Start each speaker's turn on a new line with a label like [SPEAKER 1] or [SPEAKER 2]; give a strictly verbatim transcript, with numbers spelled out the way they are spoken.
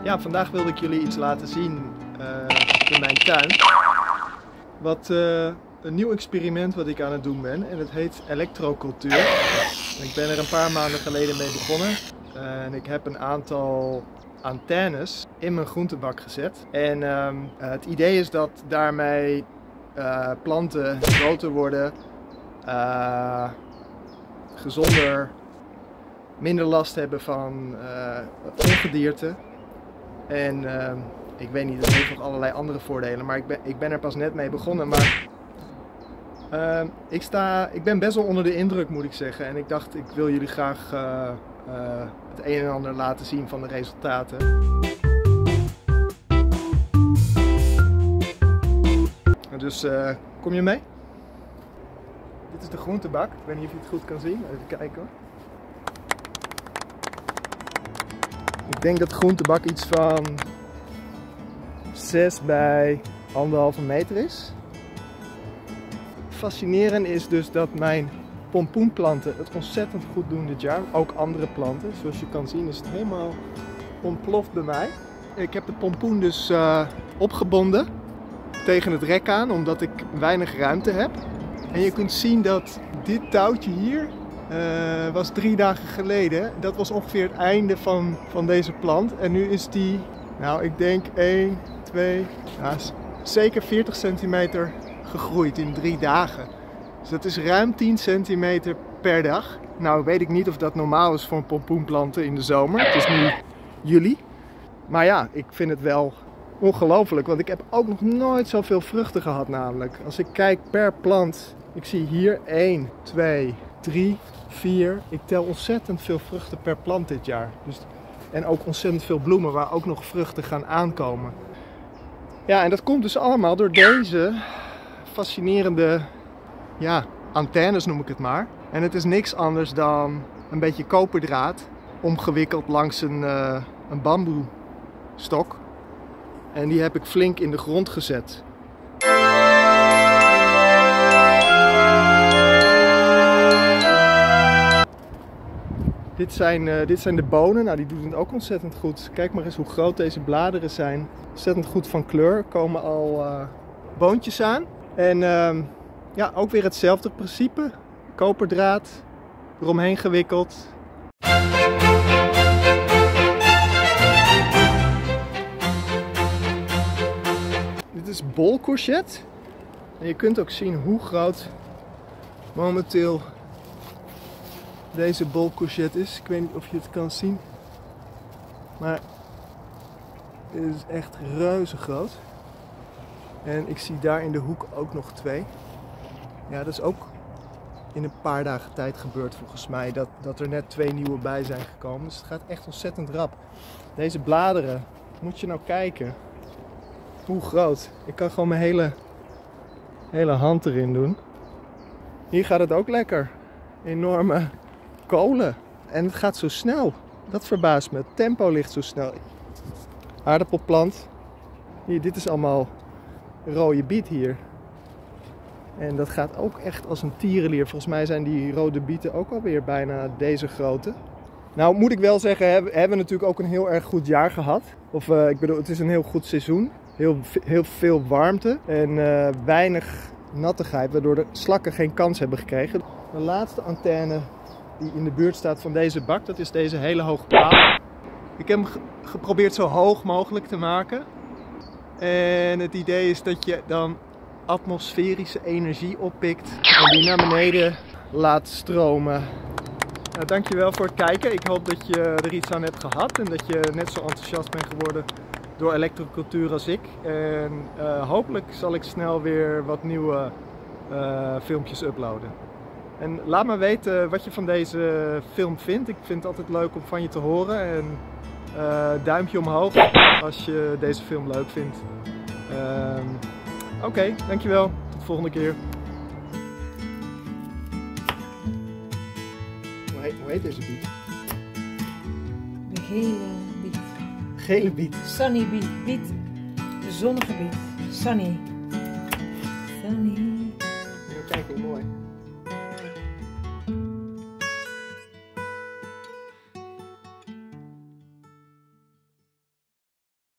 [SPEAKER 1] Ja, vandaag wilde ik jullie iets laten zien uh, in mijn tuin. Wat uh, een nieuw experiment wat ik aan het doen ben en het heet elektrocultuur. Ik ben er een paar maanden geleden mee begonnen uh, en ik heb een aantal antennes in mijn groentebak gezet. En uh, het idee is dat daarmee uh, planten groter worden, uh, gezonder, minder last hebben van uh, ongedierte. En uh, ik weet niet, het heeft nog allerlei andere voordelen, maar ik ben, ik ben er pas net mee begonnen. Maar uh, ik, sta, ik ben best wel onder de indruk, moet ik zeggen. En ik dacht, ik wil jullie graag uh, uh, het een en ander laten zien van de resultaten. Dus uh, kom je mee? Dit is de groentebak. Ik weet niet of je het goed kan zien. Even kijken hoor. Ik denk dat de groentebak iets van zes bij anderhalve meter is. Fascinerend is dus dat mijn pompoenplanten het ontzettend goed doen dit jaar. Ook andere planten. Zoals je kan zien is het helemaal ontploft bij mij. Ik heb de pompoen dus uh, opgebonden tegen het rek aan, omdat ik weinig ruimte heb. En je kunt zien dat dit touwtje hier Uh, was drie dagen geleden. Dat was ongeveer het einde van, van deze plant. En nu is die, nou ik denk één, twee, ja, zeker veertig centimeter gegroeid in drie dagen. Dus dat is ruim tien centimeter per dag. Nou weet ik niet of dat normaal is voor een pompoenplanten in de zomer. Het is nu juli. Maar ja, ik vind het wel ongelooflijk. Want ik heb ook nog nooit zoveel vruchten gehad namelijk. Als ik kijk per plant. Ik zie hier één, twee, drie, vier. Ik tel ontzettend veel vruchten per plant dit jaar. Dus, en ook ontzettend veel bloemen waar ook nog vruchten gaan aankomen. Ja, en dat komt dus allemaal door deze fascinerende ja, antennes noem ik het maar. En het is niks anders dan een beetje koperdraad omgewikkeld langs een, uh, een bamboestok. En die heb ik flink in de grond gezet. Dit zijn, uh, dit zijn de bonen, nou die doen het ook ontzettend goed. Kijk maar eens hoe groot deze bladeren zijn. Ontzettend goed van kleur, er komen al uh, boontjes aan. En uh, ja, ook weer hetzelfde principe. Koperdraad, eromheen gewikkeld. Dit is bolcourgette. En je kunt ook zien hoe groot momenteel deze bolcourgette is. Ik weet niet of je het kan zien. Maar dit is echt reuze groot. En ik zie daar in de hoek ook nog twee. Ja, dat is ook in een paar dagen tijd gebeurd volgens mij. Dat, dat er net twee nieuwe bij zijn gekomen. Dus het gaat echt ontzettend rap. Deze bladeren, moet je nou kijken. Hoe groot. Ik kan gewoon mijn hele, hele hand erin doen. Hier gaat het ook lekker. Enorme kolen. En het gaat zo snel. Dat verbaast me. Het tempo ligt zo snel. Aardappelplant. Hier, dit is allemaal rode biet hier. En dat gaat ook echt als een tierenlier. Volgens mij zijn die rode bieten ook alweer bijna deze grootte. Nou moet ik wel zeggen, hebben we hebben natuurlijk ook een heel erg goed jaar gehad. Of uh, ik bedoel, het is een heel goed seizoen. Heel, heel veel warmte en uh, weinig nattigheid, waardoor de slakken geen kans hebben gekregen. De laatste antenne die in de buurt staat van deze bak, dat is deze hele hoge paal. Ik heb hem geprobeerd zo hoog mogelijk te maken. En het idee is dat je dan atmosferische energie oppikt en die naar beneden laat stromen. Nou, dankjewel voor het kijken. Ik hoop dat je er iets aan hebt gehad en dat je net zo enthousiast bent geworden door elektrocultuur als ik. En uh, hopelijk zal ik snel weer wat nieuwe uh, filmpjes uploaden. En laat me weten wat je van deze film vindt. Ik vind het altijd leuk om van je te horen. En uh, duimpje omhoog als je deze film leuk vindt. Uh, Oké, okay, dankjewel. Tot de volgende keer. Hoe heet, hoe heet deze biet?
[SPEAKER 2] De gele biet.
[SPEAKER 1] Gele biet.
[SPEAKER 2] Sunny biet. Biet. De zonnige biet. Sunny. Sunny.
[SPEAKER 1] Kijk hoe mooi.